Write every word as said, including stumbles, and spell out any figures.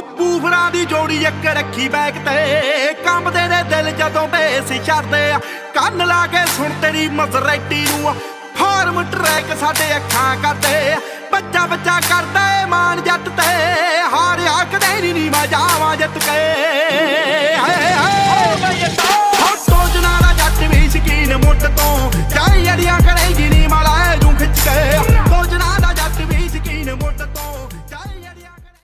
ਬੂਫਰਾਂ ਦੀ ਜੋੜੀ ਇੱਕ ਰੱਖੀ ਬੈਕ ਤੇ ਕੰਬਦੇ ਨੇ ਦਿਲ ਜਦੋਂ ਬੇਸ ਛੱਡਦੇ ਆ ਕੰਨ ਲਾ ਕੇ ਸੁਣ ਤੇਰੀ ਮਜ਼ਰੈਟੀ ਨੂੰ ਫਾਰਮ ਟਰੈਕ ਸਾਡੇ ਅੱਖਾਂ ਕਰਦੇ ਬੱਚਾ ਬੱਚਾ ਕਰਦਾ ਏ ਮਾਨ ਜੱਟ ਤੇ ਹਾਰਿਆ ਕਦੇ ਨੀ ਮੈਂ ਜਾਵਾਂ ਜਿੱਤ ਕੇ।